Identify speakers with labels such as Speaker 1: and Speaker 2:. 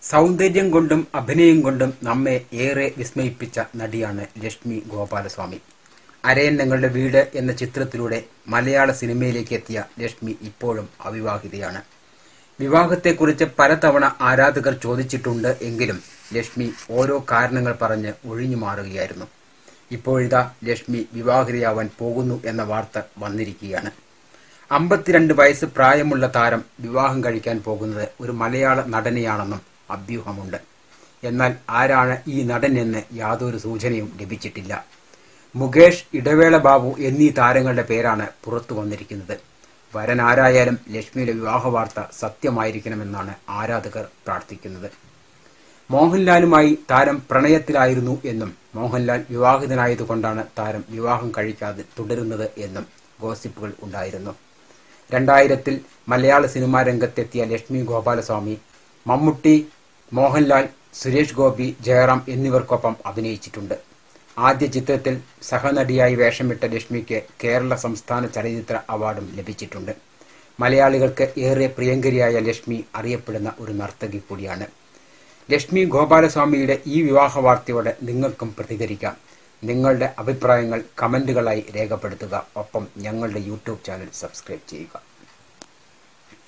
Speaker 1: സൗന്ദര്യം കൊണ്ടും അഭിനയം കൊണ്ടും നമ്മെ ഏറെ വിസ്മയിപ്പിച്ച നടിയാണ് ലക്ഷ്മി ഗോപാലസ്വാമി. അരയന്നങ്ങളുടെ വീട് എന്ന ചിത്രത്തിലൂടെ മലയാള സിനിമയിലേക്ക് എത്തിയ ലക്ഷ്മി ഇപ്പോഴും അവിവാഹിതയാണ്. വിവാഹത്തെക്കുറിച്ച് പലതവണ ആരാധകർ ചോദിച്ചിട്ടുണ്ട് എങ്കിലും ലക്ഷ്മി ഓരോ കാരണങ്ങൾ പറഞ്ഞ് ഒഴിഞ്ഞു മാറുകയായിരുന്നു. ഇപ്പോഴിതാ ലക്ഷ്മി വിവാഹിതയാവാൻ പോകുന്നു എന്ന വാർത്ത വന്നിരിക്കുകയാണ്. 52 വയസ്സ് പ്രായമുള്ള താരം വിവാഹം കഴിക്കാൻ പോകുന്നത് ഒരു മലയാള നടനെയാണെന്നും അഭ്യൂഹമുണ്ട്. എന്നാൽ ആരാണ് ഈ നടൻ എന്ന് യാതൊരു സൂചനയും ലഭിച്ചിട്ടില്ല. മുകേഷ്, ഇടവേള ബാബു എന്നീ താരങ്ങളുടെ പേരാണ് പുറത്തു വന്നിരിക്കുന്നത്. വരൻ ആരായാലും ലക്ഷ്മിയുടെ വിവാഹ വാർത്ത സത്യമായിരിക്കണമെന്നാണ് ആരാധകർ പ്രാർത്ഥിക്കുന്നത്. മോഹൻലാലുമായി താരം പ്രണയത്തിലായിരുന്നു എന്നും മോഹൻലാൽ വിവാഹിതനായതുകൊണ്ടാണ് താരം വിവാഹം കഴിക്കാതെ തുടരുന്നത് എന്നും ഗോസിപ്പുകൾ ഉണ്ടായിരുന്നു. 2000-ൽ മലയാള സിനിമാ രംഗത്തെത്തിയ ലക്ഷ്മി ഗോപാലസ്വാമി മമ്മൂട്ടി, മോഹൻലാൽ, സുരേഷ് ഗോപി, ജയറാം എന്നിവർക്കൊപ്പം അഭിനയിച്ചിട്ടുണ്ട്. ആദ്യ ചിത്രത്തിൽ സഹനടിയായി വേഷമിട്ട ലക്ഷ്മിക്ക് കേരള സംസ്ഥാന ചലച്ചിത്ര അവാർഡും ലഭിച്ചിട്ടുണ്ട്. മലയാളികൾക്ക് ഏറെ പ്രിയങ്കരിയായ ലക്ഷ്മി അറിയപ്പെടുന്ന ഒരു നർത്തകി കൂടിയാണ്. ലക്ഷ്മി ഗോപാലസ്വാമിയുടെ ഈ വിവാഹ വാർത്തയോടെ നിങ്ങൾക്കും പ്രതികരിക്കാം. നിങ്ങളുടെ അഭിപ്രായങ്ങൾ കമന്റുകളായി രേഖപ്പെടുത്തുക. ഒപ്പം ഞങ്ങളുടെ യൂട്യൂബ് ചാനൽ സബ്സ്ക്രൈബ് ചെയ്യുക.